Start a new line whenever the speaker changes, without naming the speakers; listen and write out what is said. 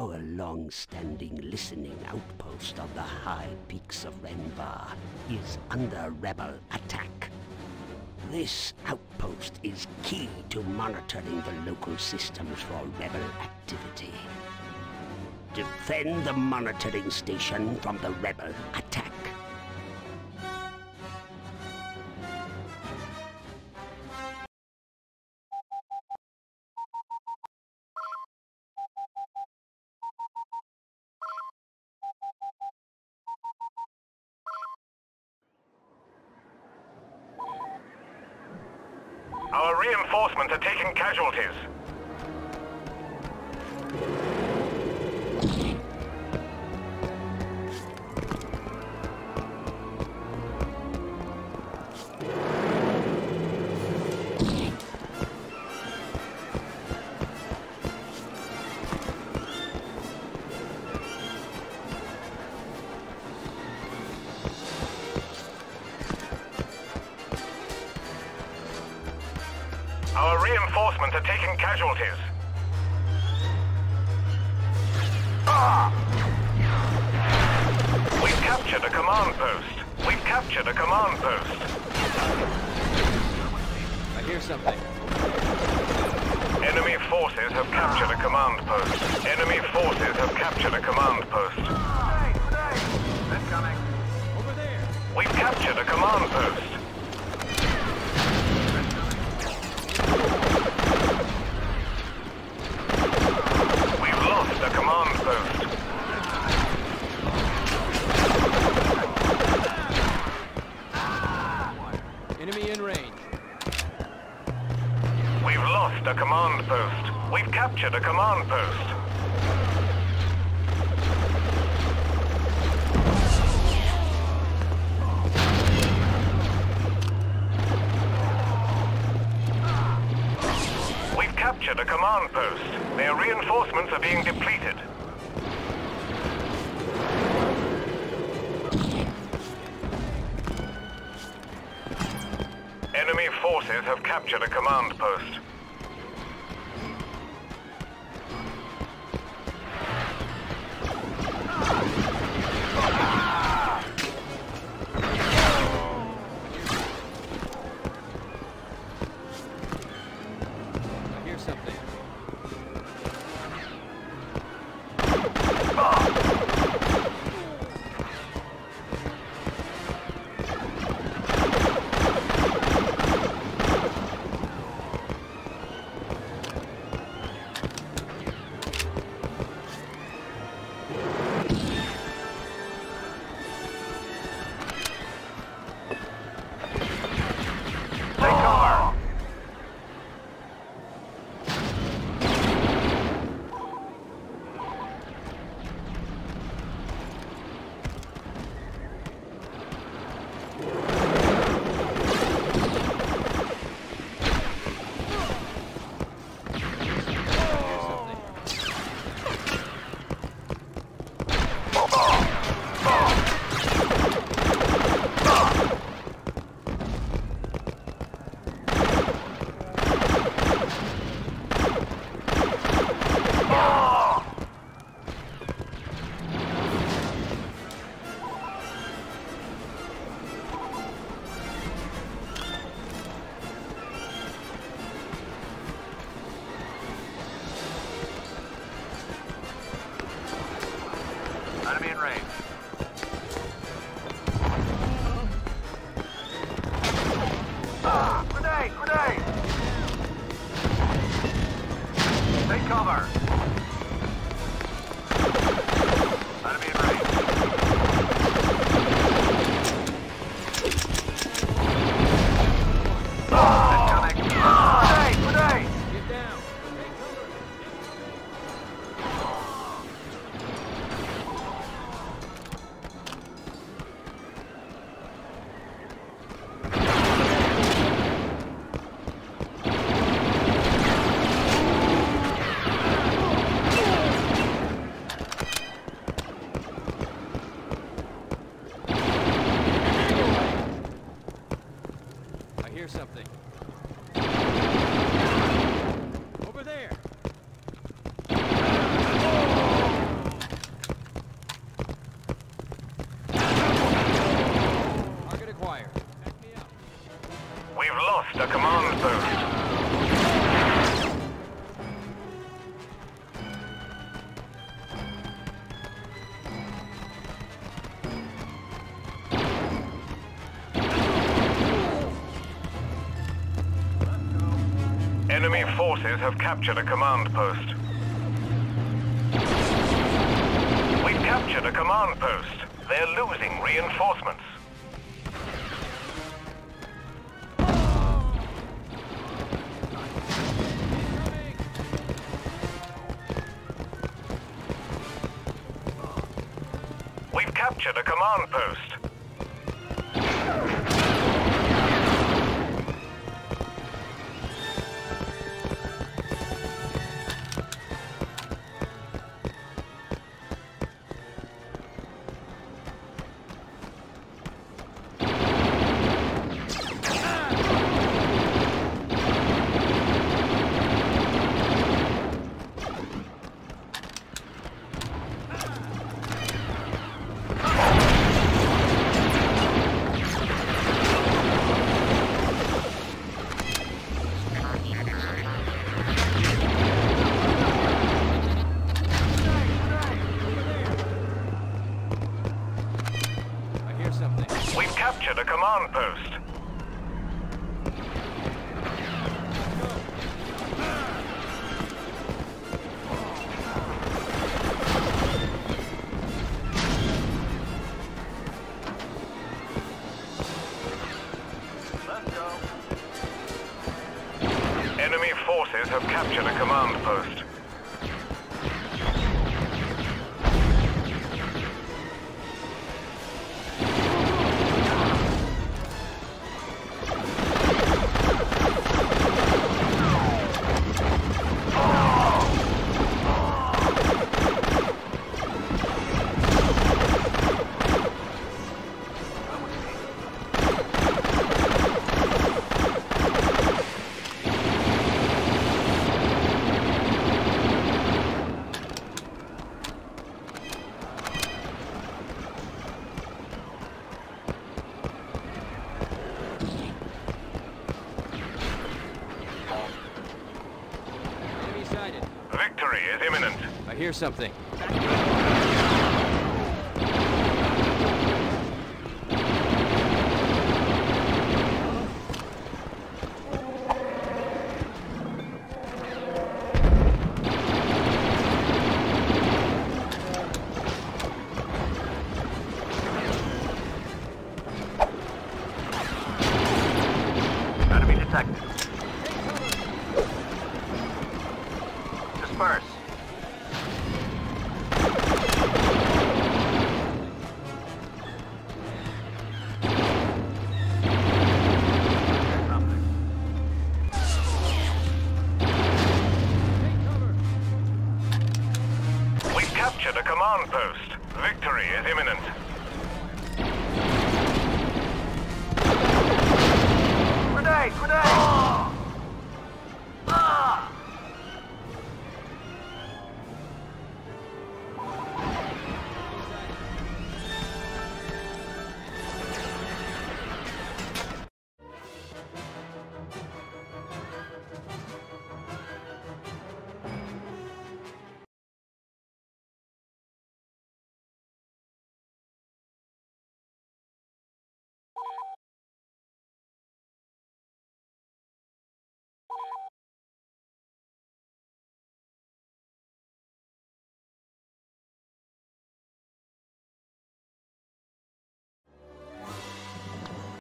Our long-standing listening outpost on the high peaks of Rhen Var is under rebel attack. This outpost is key to monitoring the local systems for rebel activity. Defend the monitoring station from the rebel attack.
Our reinforcements are taking casualties. Our reinforcements are taking casualties. We've captured a command post. We've captured a command post.
I hear something.
Enemy forces have captured a command post. Enemy forces have captured a command post.
That's coming. Over there.
We've captured a command post. The command post.
Enemy in range.
We've lost a command post. We've captured a command post. We've captured a command post. Their reinforcements are being depleted. Enemy forces have captured a command post.
I hear something.
Enemy in range. Grenade! Grenade! Take cover! Enemy in range. Incoming! Grenade! Grenade!
Get down. Hear something. Over there.
We've lost a command post. Enemy forces have captured a command post. We've captured a command post. They're losing reinforcements. We've captured a command post. We've captured a command post. Let's go. Enemy forces have captured a command post. Victory is imminent.
I hear something.
Enemy detected. Disperse. We've captured a command post. Victory is imminent. Grenade! Grenade!